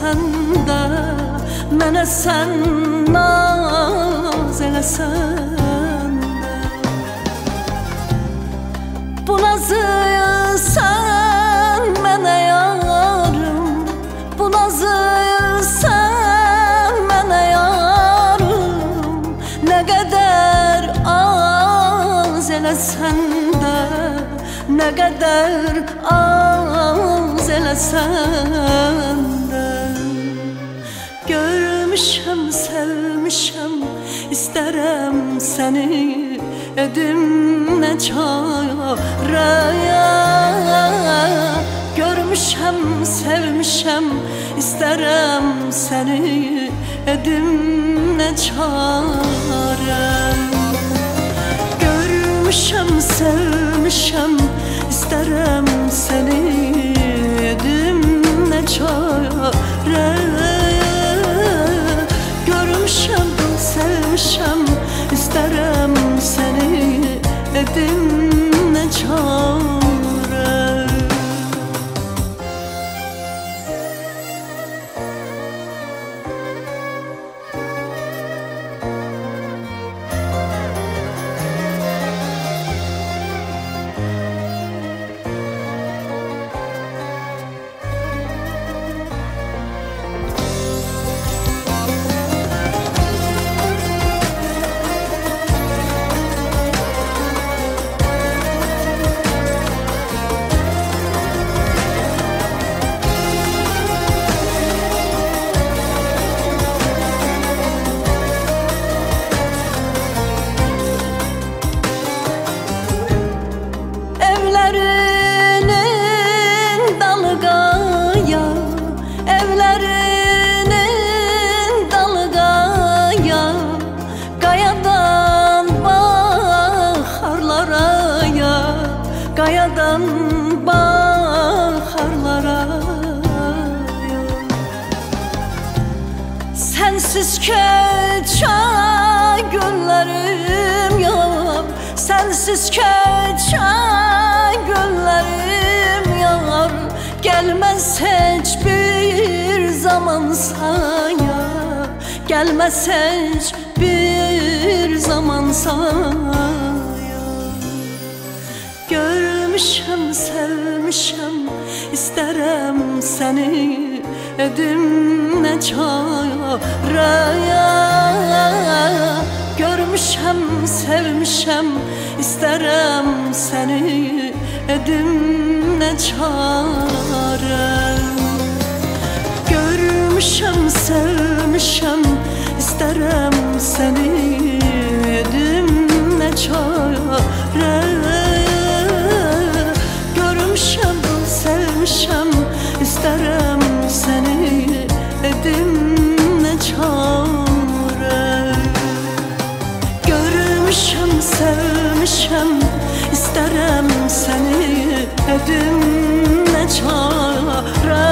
eləsən də, mənə sən naz eləsən də. Bu nazı sən mənə yarım, bu nazı sən mənə yarım. Nə qədər az eləsən də, nə qədər az eləsən də. Görmüşəm, sevmişəm, istərəm səni, edim nə çarəyə. Görmüşəm, sevmişəm, istərəm səni, edim nə çarə. Görmüşəm, sevmişəm, istərəm səni, edim nə çarə. Görmüşəm, sevmişəm, istərəm səni, edim nə çarə. Evlərinin dalı qaya, evlərinin dalı qaya, qayadan baxarlara ya, qayadan baxarlara ya. Sənsiz keçən günlərim yox, sənsiz keçən günlərim yar. Gəlməz heç bir zaman saya, gəlməz heç bir zaman saya. Görmüşəm, sevmişəm, istərəm səni, edim nə çarəyə. Görmüşəm, sevmişəm, istərəm səni, edim nə çarə. Görmüşəm, sevmişəm, istərəm səni, edim nə çarə. Görmüşəm, sevmişəm, istərəm səni, edim nə çarə. Görmüşəm, sevmişəm, istərəm səni, edim nə çarə.